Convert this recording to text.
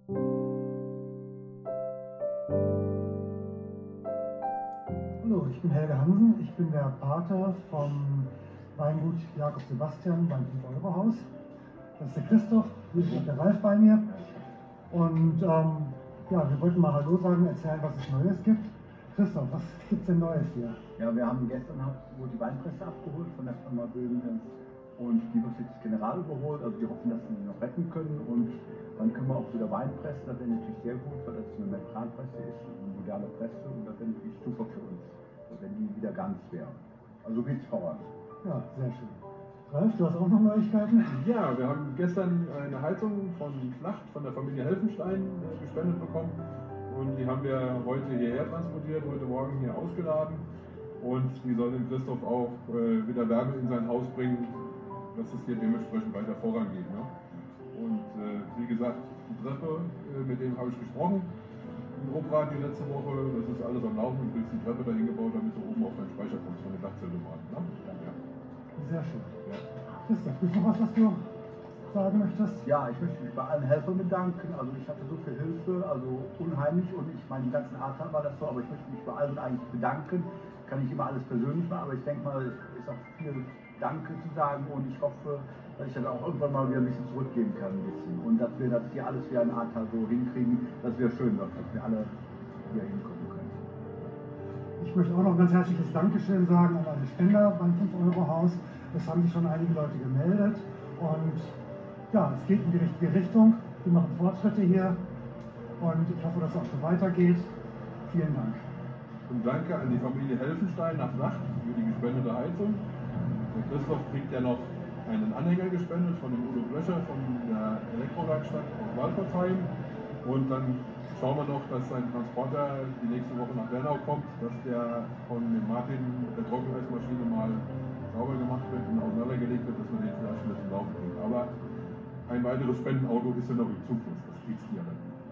Hallo, ich bin Helge Hansen, ich bin der Pate vom Weingut Jakob Sebastian beim 5-Euro-Haus. Das ist der Christoph, hier ist der Ralf bei mir. Und ja, wir wollten mal Hallo sagen, erzählen, was es Neues gibt. Christoph, was gibt es denn Neues hier? Ja, wir haben gestern wurde die Weinpresse abgeholt von der Firma Böhlen und die wird jetzt general überholt. Also wir hoffen, dass wir sie noch retten können und dann können wir auch wieder Wein pressen. Das wäre natürlich sehr gut, weil das eine Membranpresse ist, eine moderne Presse und das wäre natürlich super für uns, wenn die wieder ganz wäre. Also geht's voran. Ja, sehr schön. Ralf, du hast auch noch Neuigkeiten? Ja, wir haben gestern eine Heizung von Flacht von der Familie Helfenstein gespendet bekommen und die haben wir heute hierher transportiert, heute Morgen hier ausgeladen und die soll dem Christoph auch wieder Wärme in sein Haus bringen, dass es hier dementsprechend weiter vorangeht. Ne? Und wie gesagt, die Treppe, mit dem habe ich gesprochen, im Obrat die letzte Woche, das ist alles am Laufen, du kriegst die Treppe dahin gebaut, damit du oben auf deinen Speicher kommst von der Dachzelle dran. Ne? Ja. Sehr schön. Ja. Christoph, gibt es noch was du sagen möchtest? Ja, ich möchte mich bei allen Helfern bedanken. Also ich hatte so viel Hilfe, also unheimlich und ich meine, die ganzen Ahrtal war das so, aber ich möchte mich bei allen eigentlich bedanken. Kann nicht immer alles persönlich machen, aber ich denke mal, es ist auch viel Danke zu sagen und ich hoffe, dass ich dann auch irgendwann mal wieder ein bisschen zurückgeben kann, ein bisschen. Und dass wir das hier alles wieder in Ahrtal so hinkriegen, dass wir schön wird, dass wir alle hier hinkommen können. Ich möchte auch noch ein ganz herzliches Dankeschön sagen an alle Spender beim 5-Euro-Haus. Es haben sich schon einige Leute gemeldet und ja, es geht in die richtige Richtung. Wir machen Fortschritte hier und ich hoffe, dass es auch so weitergeht. Vielen Dank. Und danke an die Familie Helfenstein nach Nacht für die gespendete Heizung. Der Christoph kriegt ja noch einen Anhänger gespendet von dem Udo Blöcher von der Elektrowerkstatt aus Waltersheim. Und dann schauen wir noch, dass sein Transporter die nächste Woche nach Bernau kommt, dass der von dem Martin mit der Trockeneismaschine mal sauber gemacht wird und auseinandergelegt wird, dass wir den vielleicht wieder zum Laufen kriegen. Aber ein weiteres Spendenauto ist ja noch im Zufluss, das kriegst du ja dann.